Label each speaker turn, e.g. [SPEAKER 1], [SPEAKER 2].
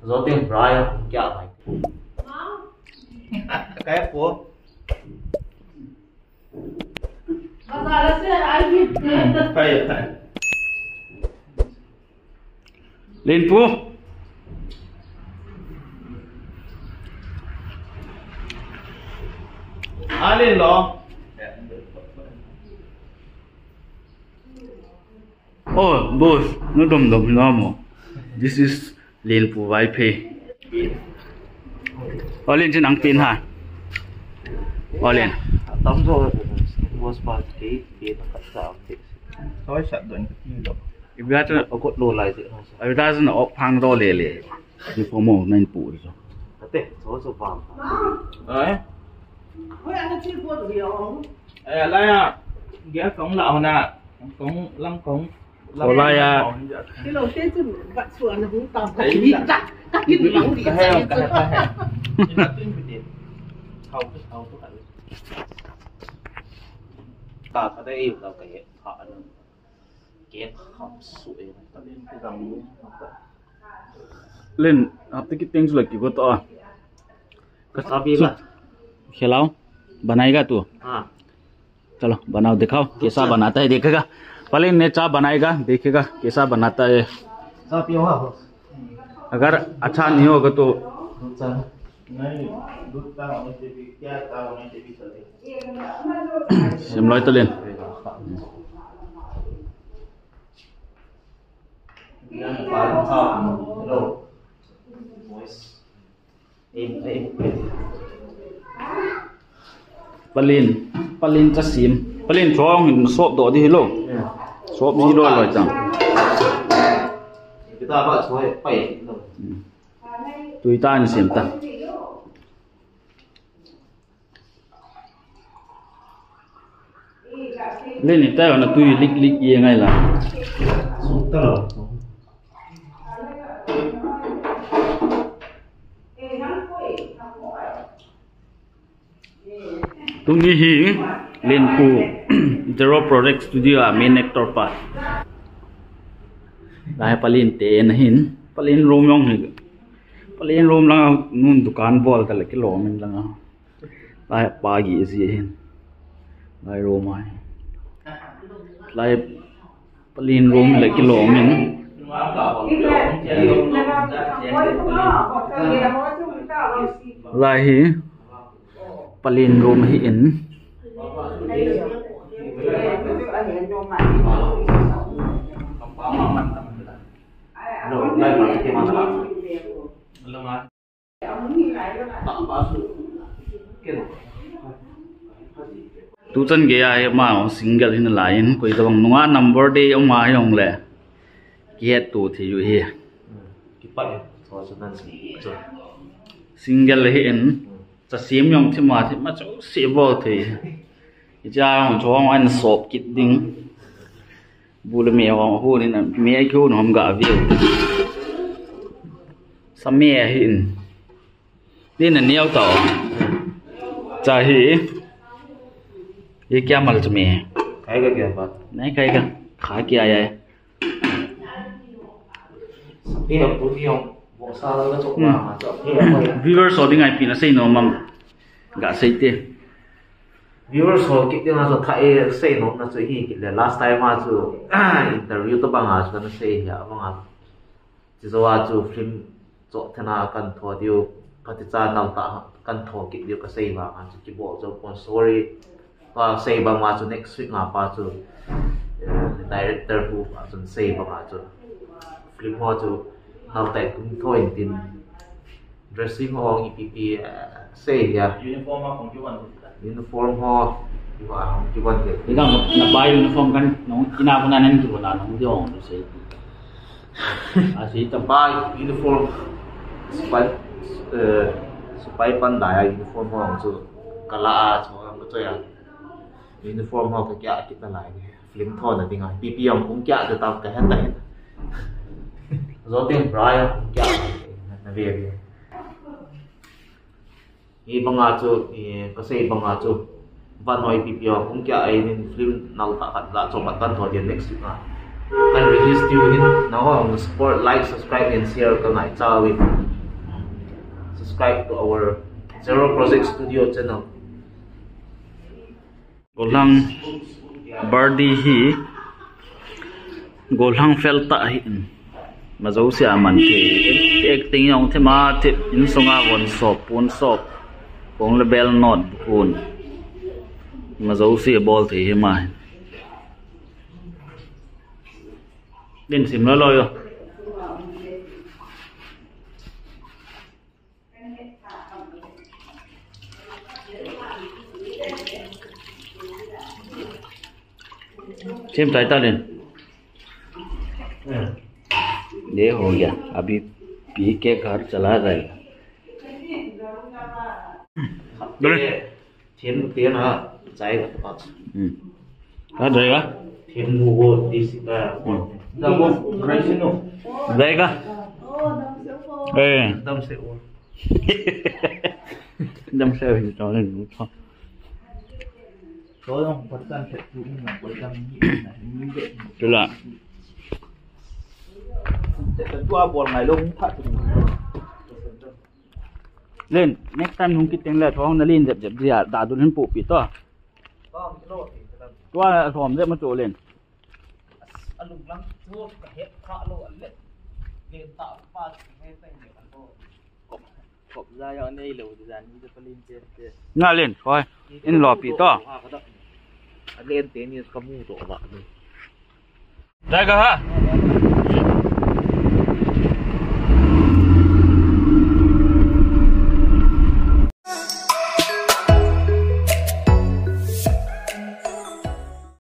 [SPEAKER 1] gió tiếng rai không kẹo này cái của phải
[SPEAKER 2] lên phu
[SPEAKER 1] lên lo
[SPEAKER 2] oh boss no dom dom no this is lên phu vai pay lên trên nắng pin hả lên
[SPEAKER 1] tắm rồi was part cái nó cắt sao thì thôi sợ đuổi cái gì đâu
[SPEAKER 2] if that
[SPEAKER 1] có cột đồ lại gì
[SPEAKER 2] thôi if that is phang ro le le thì có một nên phụ rồi
[SPEAKER 1] thế số vàng đấy lại à ghé cổng lạo nè cổng lăng cổng
[SPEAKER 2] lại à
[SPEAKER 3] cái đầu tiên chứ vặt xuồng nó cũng tầm cái gì chặt các cái lóng gì
[SPEAKER 1] cái không có phải ta ở đây yêu đâu cái họ cái không sủi ta lên cái dòng
[SPEAKER 2] lên अब तक कितने लगी को तो
[SPEAKER 1] अभी ला
[SPEAKER 2] खिलाओ बनाएगा तू
[SPEAKER 1] हाँ
[SPEAKER 2] चलो बनाओ दिखाओ कैसा बनाता है देखेगा पहले ने चाय बनाएगा देखेगा कैसा बनाता है अगर अच्छा नहीं होगा तो शिमला तो लेन Palinจะซิม Palin ช่องสอบโดดที่โลกสอบนี่ร้อยจัง
[SPEAKER 1] người ta gọi số 7
[SPEAKER 2] ตุยตานี่เสียมตาเล่นนี่แต่ว่าตุยลิกยังไงล่ะ ตรงนี้หิงเล่นปู Zero Project Studio เมนเนกตอร์ปาได้ปลินเตนหินปลินรูมยองหิปลินรูมลังนู่นดุกานบอลแต่ละกิโลมันลังได้ปากีสิหินได้รูมายได้ปลินรูมละกิโลมันได้หิปลินรูมหินtu chân cái ai mà single hình lại coi tao bằng nua number day ông mà ông lẽ kia tu thìอยู่ here single hìnhจะเสียมยองที่มาจะเสียบอทีจ้าของช่วงอันสอบกิดดิ้งบุลเมียของผู้นี่นะเมียคิวหนุ่มกะวิวสมัยหินนี่น่ะเนี้ยต่อจ่าหีये क्या मल में है
[SPEAKER 1] खाएगा क्या बात
[SPEAKER 2] नहीं खाएगा खा के आया है viewers so dingai pina sei no mam ga sei te
[SPEAKER 1] viewers so ki dinga so thai sei no na so hi ki last time ma chu interview to banga so na sei ya banga chi so wa chu film cho thana kan tho dio pati cha nal ta kan tho ki dio ka sei ba an chi bo so kon story pa sei ba ma chu next week ma pa chu the director who chu sei ba ma chu film ho chu nào tại cũng thôi tin dressing ho EPP say ya uniform ho wa hong ki ban de
[SPEAKER 2] ni ga na buy uniform kan no kina ko na nan ki wala no di ong sei asi ta
[SPEAKER 1] buy uniform spy pan dai uniform ho chu kala chu ang to ya uniform ho ka kya kit na lai film thon na tinga PP ang cũng kya de ta ka han dai gió tiếng rai không kẹo là về đi bằng ngà chú có xây bằng ngà chú văn hỏi bị biểu không kẹo ấy nên phim nào tạ hạt đã cho bạn tan thổi tiền next week kan release tiu hin na ho support, like, subscribe and share ka ngai chawi. Subscribe to our Zero Project Studio channel.
[SPEAKER 2] Golang birdie hi golang felta hi mazau se aman ke acting yong thema the in songa gon sop pun sop pong le bell not kun mazau se ball the hi mai din sim lo lo yo xem trái ta lên ये हो गया अभी पी के घर चला जाएगा
[SPEAKER 1] Thiên tiền hả trái của các bạn
[SPEAKER 2] घर जाएगा
[SPEAKER 1] thiên mua đi xí ra ra mua cái gì nữa
[SPEAKER 2] जाएगा ê
[SPEAKER 1] tâm sẽ uống
[SPEAKER 2] đâm xe thì cho lên đúng không
[SPEAKER 4] có không vật căn thật cũng là vật căn như vậy
[SPEAKER 2] chứ là
[SPEAKER 4] sẽ tua buồn ngày luôn thật
[SPEAKER 2] lên next time không kịp tiếng là thôi nó lên dẹp dẹp gì à đã tụi lên phụ bị to tua thòm dẹp mất chỗ lên
[SPEAKER 4] anh lùng lắm thua cả hết khá lộ lên liền tạo pha ngay tay để ăn thôi cọp ra cho đây lẩu thì dàn như cái lên trên
[SPEAKER 2] nga lên thôi in lò bị to
[SPEAKER 1] lên tiền như không mua tổ bạn
[SPEAKER 2] đây cơ hả